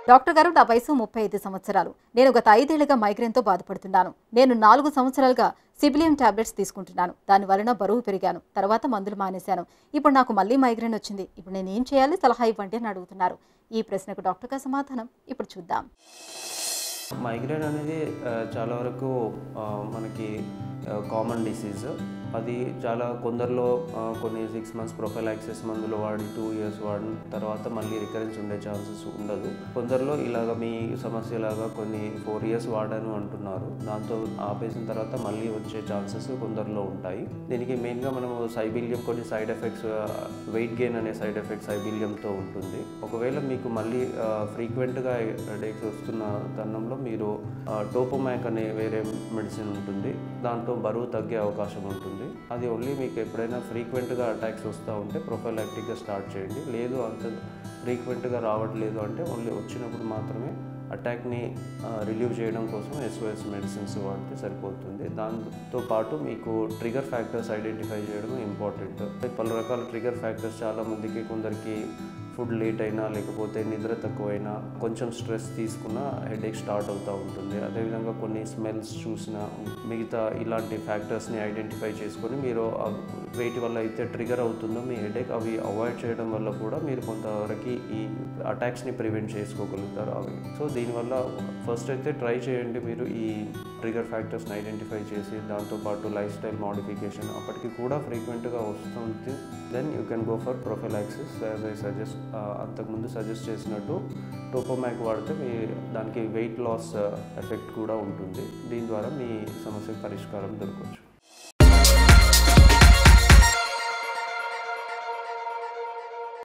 Doctor గారు, నా వయసు 35 సంవత్సరాలు. నేను గత 5 ఏళ్లుగా మైగ్రేన్తో బాధపడుతున్నాను. నేను 4 సంవత్సరాలుగా సిబిలియం టాబ్లెట్స్ తీసుకుంటున్నాను. దాని వలన బరువు పెరిగాను. తర్వాత మందులు మానేశాను. ఇప్పుడు నాకు మళ్ళీ మైగ్రేన్ వచ్చింది. ఇప్పుడు నేను ఏం చేయాలి? సలహా ఇవ్వండి అని అడుగుతున్నారు. ఈ ప్రశ్నకు డాక్టర్ గారి సమాధానం ఇప్పుడు చూద్దాం. మైగ్రేన్ అనేది చాలా వరకు మనకి కామన్ డిసీజ్. అది చాలా కొందరిలో కొన్ని 6 మంత్స్ ప్రొఫైలాక్సిస్ మందులు వాడి 2 years వాడిన తర్వాత మళ్ళీ రికరెన్స్ ఉండే ఛాన్సెస్ ఉండదు. కొందరిలో ఇలాగ మీ సమస్యలాగా కొన్ని 4 years వాడాను అంటున్నారు. దాంతో ఆపేసిన తర్వాత మళ్ళీ వచ్చే ఛాన్సెస్ కొందరిలో ఉంటాయి. దీనికి మెయిన్గా మనము సైబిలియం కొన్ని సైడ్ ఎఫెక్ట్స్, వెయిట్ గెయిన్ అనే సైడ్ ఎఫెక్ట్ సైబిలియంతో ఉంటుంది. ఒకవేళ మీకు మళ్ళీ ఫ్రీక్వెంట్గా హెడేక్స్ వస్తున్న తరుణంలో మీరు టోపోమాక్ అనే వేరే మెడిసిన్ ఉంటుంది. దాంతో బరువు తగ్గే అవకాశం ఉంటుంది. అది ఓన్లీ మీకు ఎప్పుడైనా ఫ్రీక్వెంట్గా అటాక్స్ వస్తూ ఉంటే ప్రొఫైలాక్టిక్గా స్టార్ట్ చేయండి. లేదు అంత ఫ్రీక్వెంట్గా రావట్లేదు అంటే ఓన్లీ వచ్చినప్పుడు మాత్రమే అటాక్ని రిలీవ్ చేయడం కోసం SOS మెడిసిన్స్ వాడితే సరిపోతుంది. దాంతో పాటు మీకు ట్రిగర్ ఫ్యాక్టర్స్ ఐడెంటిఫై చేయడం ఇంపార్టెంట్. పలు రకాల ట్రిగర్ ఫ్యాక్టర్స్ చాలామందికి, కొందరికి ఫుడ్ లేట్ అయినా, లేకపోతే నిద్ర తక్కువైనా, కొంచెం స్ట్రెస్ తీసుకున్న హెడేక్ స్టార్ట్ అవుతూ ఉంటుంది. అదేవిధంగా కొన్ని స్మెల్స్ చూసినా, మిగతా ఇలాంటి ఫ్యాక్టర్స్ని ఐడెంటిఫై చేసుకొని మీరు వేటి వల్ల అయితే ట్రిగర్ అవుతుందో మీ హెడేక్, అవి అవాయిడ్ చేయడం వల్ల కూడా మీరు కొంతవరకు ఈ అటాక్స్ని ప్రివెంట్ చేసుకోగలుగుతారు అవి. సో దీనివల్ల ఫస్ట్ అయితే ట్రై చేయండి మీరు ఈ ట్రిగర్ ఫ్యాక్టర్స్ని ఐడెంటిఫై చేసి, దాంతోపాటు లైఫ్ స్టైల్ మోడిఫికేషన్ అప్పటికి కూడా ఫ్రీక్వెంట్గా వస్తుంది. Then you can go for prophylaxis as I suggest. అంతకుముందు సజెస్ట్ చేసినట్టు టోపోమాక్ వాడితే మీ దానికి వెయిట్ లాస్ ఎఫెక్ట్ కూడా ఉంటుంది. దీని ద్వారా మీ సమస్యకు పరిష్కారం దొరకవచ్చు.